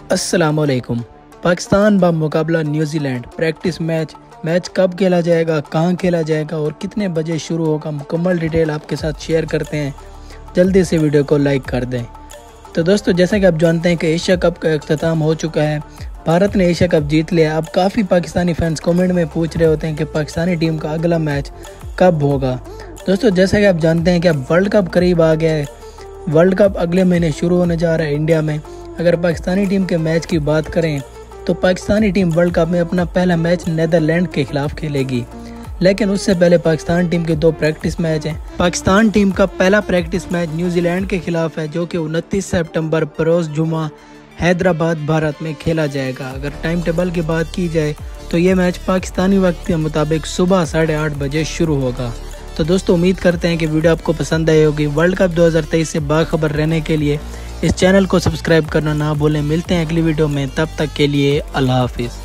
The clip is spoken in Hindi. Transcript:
अस्सलामुअलैकुम। पाकिस्तान बा मुकाबला न्यूजीलैंड प्रैक्टिस मैच कब खेला जाएगा, कहां खेला जाएगा और कितने बजे शुरू होगा, मुकम्मल डिटेल आपके साथ शेयर करते हैं। जल्दी से वीडियो को लाइक कर दें। तो दोस्तों, जैसा कि आप जानते हैं कि एशिया कप का अख्ताम हो चुका है। भारत ने एशिया कप जीत लिया। अब काफ़ी पाकिस्तानी फैंस कमेंट में पूछ रहे होते हैं कि पाकिस्तानी टीम का अगला मैच कब होगा। दोस्तों, जैसा कि आप जानते हैं कि अब वर्ल्ड कप करीब आ गया है। वर्ल्ड कप अगले महीने शुरू होने जा रहा है इंडिया में। अगर पाकिस्तानी टीम के मैच की बात करें तो पाकिस्तानी टीम वर्ल्ड कप में अपना पहला मैच नेदरलैंड के खिलाफ खेलेगी, लेकिन उससे पहले पाकिस्तान टीम के 2 प्रैक्टिस मैच हैं। पाकिस्तान टीम का पहला प्रैक्टिस मैच न्यूजीलैंड के खिलाफ है, जो कि 29 सितंबर बरोज़ जुमा हैदराबाद भारत में खेला जाएगा। अगर टाइम टेबल की बात की जाए तो ये मैच पाकिस्तानी वक्त के मुताबिक सुबह 8:30 बजे शुरू होगा। तो दोस्तों, उम्मीद करते हैं कि वीडियो आपको पसंद आई होगी। वर्ल्ड कप 2023 से बाखबर रहने के लिए इस चैनल को सब्सक्राइब करना ना भूलें। मिलते हैं अगली वीडियो में, तब तक के लिए अल्लाह हाफिज़।